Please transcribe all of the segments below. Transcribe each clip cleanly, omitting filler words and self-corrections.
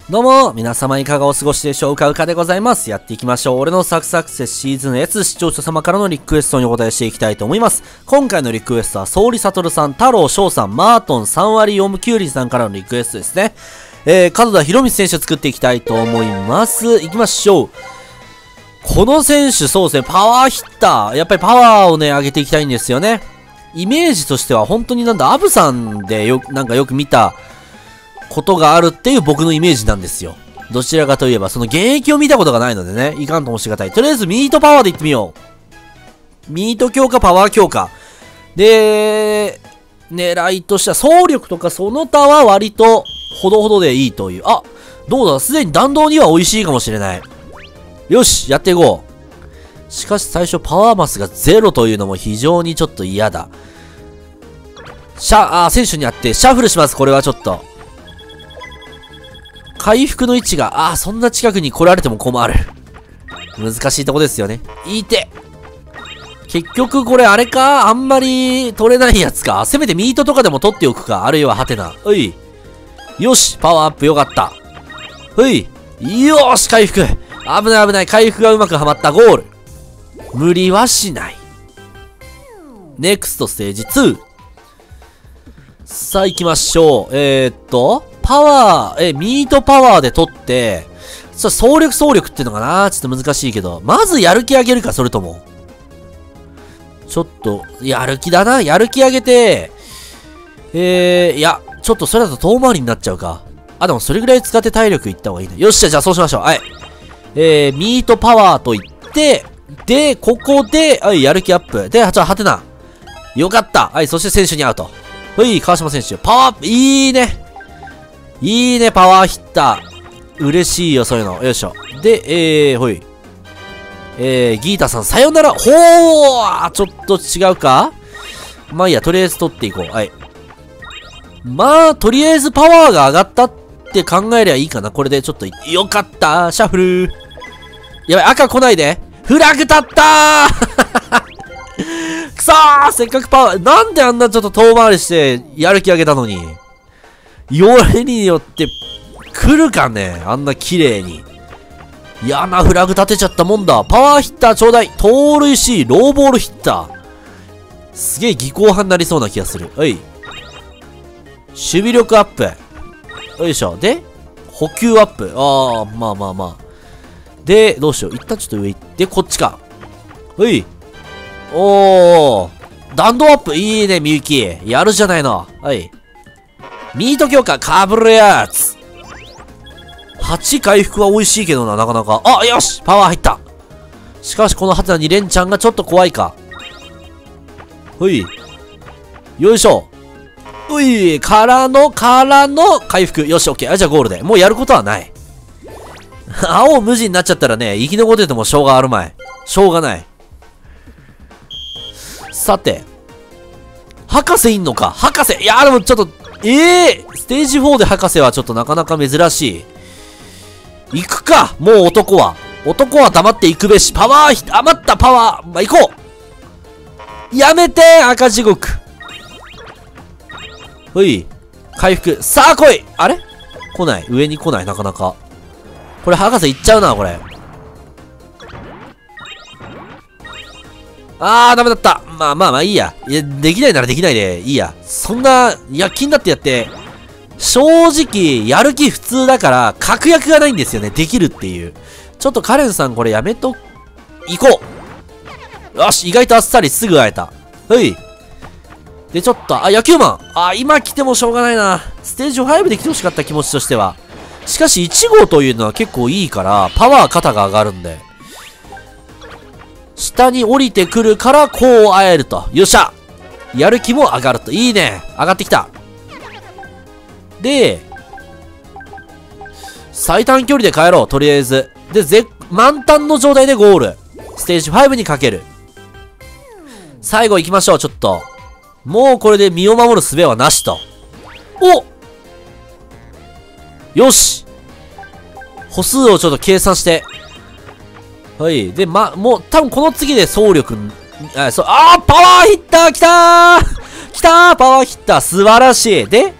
どうも、皆様いかがお過ごしでしょうか。うかでございます。やっていきましょう。俺のサクサクセスシーズン S 視聴者様からのリクエストにお答えしていきたいと思います。今回のリクエストは、総理悟さん、太郎翔さん、マートン、3割4分キュウリさんからのリクエストですね。門田博光選手作っていきたいと思います。いきましょう。この選手、そうですね、パワーヒッター。やっぱりパワーをね、上げていきたいんですよね。イメージとしては、本当にアブさんでよく見た、ことがあるっていう僕のイメージなんですよ。どちらかといえば、その現役を見たことがないのでね、いかんともしがたい。とりあえずミートパワーでいってみよう。ミート強化、パワー強化。で、狙いとしては、走力とかその他は割と、ほどほどでいいという。あ、どうだ、すでに弾道には美味しいかもしれない。よし、やっていこう。しかし最初パワーマスが0というのも非常にちょっと嫌だ。選手にあって、シャッフルします。これはちょっと。回復の位置が、そんな近くに来られても困る。難しいとこですよね。いて。結局これあれか、あんまり取れないやつか。せめてミートとかでも取っておくか。あるいはハテナ。うい。よし、パワーアップよかった。うい。よーし、回復。危ない危ない。回復がうまくはまった。ゴール。無理はしない。ネクストステージ2。さあ行きましょう。パワー、ミートパワーで取って、走力っていうのかな、ちょっと難しいけど、まずやる気上げるか、それとも。ちょっと、やる気だな。やる気上げて、いや、ちょっとそれだと遠回りになっちゃうか。でもそれぐらい使って体力いった方がいいね。よっしゃ、じゃあそうしましょう。はい。ミートパワーといって、で、ここで、やる気アップ。で、ハテナ。よかった。はい、そして選手に会うと。川島選手。パワーアップ。いいね。いいね、パワーヒッター。嬉しいよ、そういうの。よいしょ。で、ギータさん、さよなら。ほー、ちょっと違うか。まあいいや、とりあえず取っていこう。はい。まあ、とりあえずパワーが上がったって考えりゃいいかな。これでちょっと、よかった。シャッフル。やばい、赤来ないで。フラグ立ったーくそー、せっかくパワー、なんであんなちょっと遠回りして、やる気上げたのに。よれによって来るかね、あんな綺麗に。嫌なフラグ立てちゃったもんだ。パワーヒッターちょうだい。盗塁し、ローボールヒッター。すげえ技巧派になりそうな気がする。はい。守備力アップ。よいしょ。で、補給アップ。まあ。で、どうしよう。一旦ちょっと上行って、こっちか。はい。弾道アップ。いいね、みゆき。やるじゃないの。はい。ミート強化、かぶるやつ。8回復は美味しいけどな、なかなか。よしパワー入った。しかし、このハテナ2連チャンがちょっと怖いか。ほい。よいしょ。うい、からの回復。よし、オッケー。じゃあゴールで。もうやることはない。青無地になっちゃったらね、生き残っててもしょうがあるまい。しょうがない。さて。博士いんのか。博士。いやでもちょっと、ステージ4で博士はちょっとなかなか珍しい。行くかもう男は黙って行くべし。パワー余ったパワー行こう。やめて赤地獄。ほい。回復。さあ来い。あれ来ない。上に来ない。なかなか。これ博士行っちゃうな、これ。ダメだった。まあいいや。いや、できないならできないでいいや。そんな、気になってやって、正直、やる気普通だから、確約がないんですよね。できるっていう。ちょっとカレンさんこれやめと、行こう。よし、意外とあっさりすぐ会えた。はい。で、ちょっと、野球マン。今来てもしょうがないな。ステージ5で来てほしかった気持ちとしては。しかし、1号というのは結構いいから、パワー肩が上がるんで。下に降りてくるからこう会えると。よっしゃ。やる気も上がると。いいね。上がってきた。で、最短距離で帰ろう。とりあえず。で、満タンの状態でゴール。ステージ5にかける。最後行きましょう。ちょっと。もうこれで身を守る術はなしと。よし。歩数をちょっと計算して。はい。で、もう、多分この次で走力、パワーヒッター来たーパワーヒッター素晴らしい。で、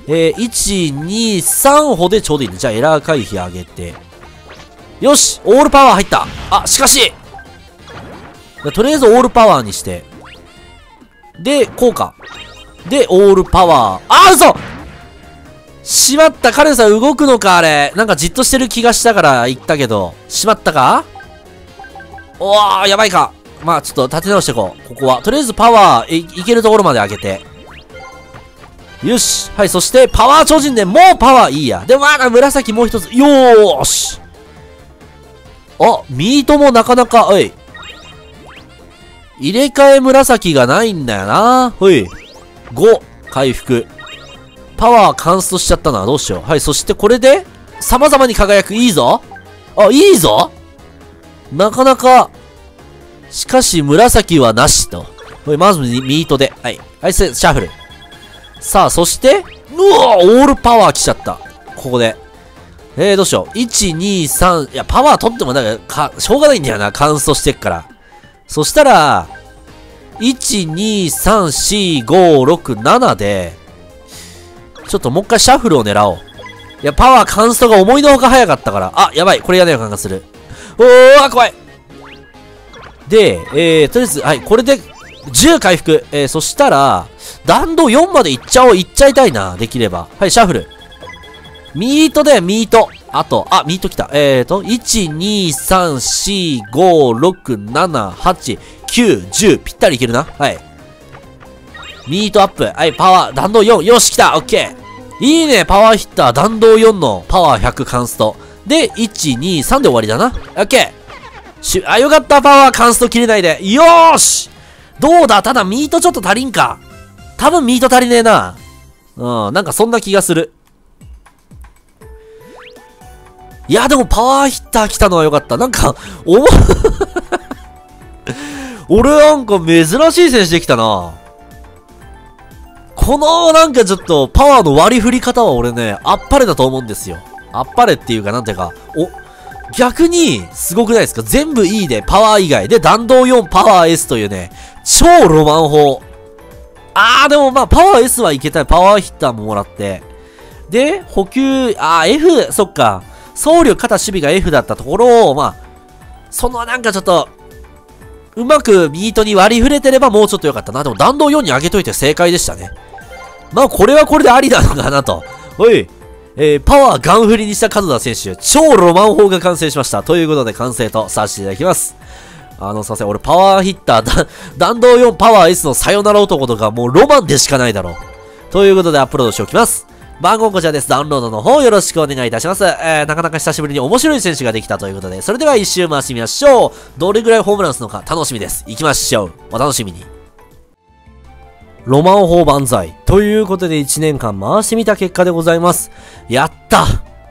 1、2、3歩でちょうどいいね。じゃあエラー回避上げて。よしオールパワー入った。あ、しかしとりあえずオールパワーにして。で、効果。で、オールパワー。あ、嘘しまった。カレンさん動くのかあれ。なんかじっとしてる気がしたから言ったけど。しまったか。おー、やばいか。まあちょっと立て直していこう。ここは。とりあえずパワー、いけるところまで上げて。よし。はい、そして、パワー超人でもうパワーいいや。でもまだ紫もう一つ。よーし。あ、ミートもなかなか、おい。入れ替え紫がないんだよな。ほい。5、回復。パワーカンストしちゃったな。どうしよう。はい、そしてこれで、様々に輝く。いいぞ。あ、いいぞ。なかなか、しかし紫はなしと。ほい、まずミートで。はい。はい、シャッフル。さあ、そして、うわオールパワー来ちゃった。ここで。どうしよう。1、2、3。いや、パワー取ってもなんか、しょうがないんだよな。カンストしてっから。そしたら、1、2、3、4、5、6、7で、ちょっともう一回シャッフルを狙おう。いや、パワーカンストが思いのほか早かったから。あ、やばい。これやな予感がする。おー、怖い。で、とりあえず、はい、これで、10回復。そしたら、弾道4まで行っちゃおう。行っちゃいたいな。できれば。はい、シャッフル。ミートだよ、ミート。あと、あ、ミート来た。1、2、3、4、5、6、7、8、9、10。ぴったりいけるな。はい。ミートアップ。はい、パワー、弾道4。よし、来た。オッケー。いいね、パワーヒッター。弾道4のパワー100カンスト。で、1、2、3で終わりだな。オッケー。あ、よかった。パワーカンスト切れないで。よーし。どうだ、ただミートちょっと足りんか。多分ミート足りねえな。うん、なんかそんな気がする。いや、でもパワーヒッター来たのはよかった。なんか、俺なんか珍しい選手できたな。このなんかちょっとパワーの割り振り方は俺ね、あっぱれだと思うんですよ。あっぱれっていうかなんていうか、逆にすごくないですか。全部 E でパワー以外で弾道4パワー S というね、超ロマン砲。でもまあパワー S はいけたい。パワーヒッターももらって。で、補給、F、そっか。総力肩守備が F だったところを、まあ、そのなんかちょっと、うまくミートに割り振れてればもうちょっと良かったな。でも弾道4に上げといて正解でしたね。まあこれはこれでありなのかなと。おい。パワーガン振りにした門田選手、超ロマン砲が完成しました。ということで完成とさせていただきます。すいません。俺パワーヒッター、弾道4パワー S のさよなら男とかもうロマンでしかないだろう。ということでアップロードしておきます。番号こちらです。ダウンロードの方よろしくお願いいたします。なかなか久しぶりに面白い選手ができたということで、それでは一周回してみましょう。どれぐらいホームランするのか楽しみです。行きましょう。お楽しみに。ロマン砲万歳。ということで1年間回してみた結果でございます。やった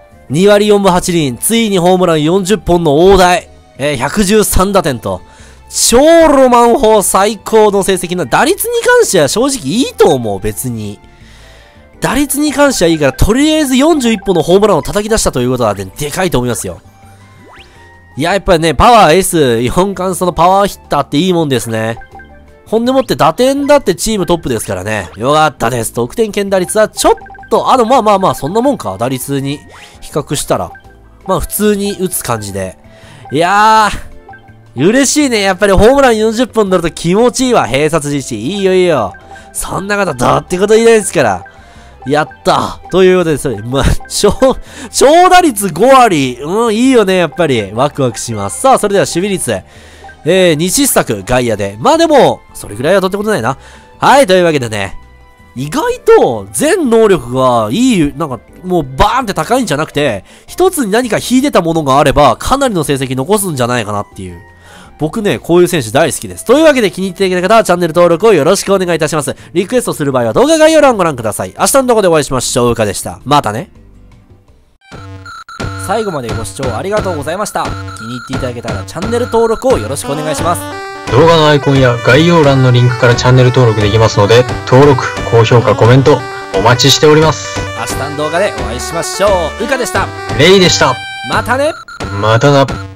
2割4分8厘。ついにホームラン40本の大台。113打点と。超ロマン砲最高の成績な。打率に関しては正直いいと思う、別に。打率に関してはいいから、とりあえず41本のホームランを叩き出したということはね、でかいと思いますよ。いや、やっぱりね、パワー S4 カンストのパワーヒッターっていいもんですね。ほんでもって打点だってチームトップですからね。よかったです。得点圏打率はちょっと、まあ、そんなもんか。打率に比較したら。まあ、普通に打つ感じで。いやー、嬉しいね。やっぱりホームラン40本乗ると気持ちいいわ。併殺実施。いいよいいよ。そんなことどうってこと言いないですから。やったということで、それ、まあ、長打率5割。いいよね、やっぱり。ワクワクします。さあ、それでは守備率。西作、外野で。まあでも、それぐらいはどうってことないな。はい、というわけでね。意外と、全能力がいい、なんか、もうバーンって高いんじゃなくて、一つに何か引いてたものがあれば、かなりの成績残すんじゃないかなっていう。僕ね、こういう選手大好きです。というわけで気に入っていただけた方はチャンネル登録をよろしくお願いいたします。リクエストする場合は動画概要欄をご覧ください。明日の動画でお会いしましょう。うかでした。またね。最後までご視聴ありがとうございました。気に入っていただけたらチャンネル登録をよろしくお願いします。 動画のアイコンや概要欄のリンクからチャンネル登録できますので、登録、高評価、コメントお待ちしております。 明日の動画でお会いしましょう。うかでした。 レイでした。 またね。 またな。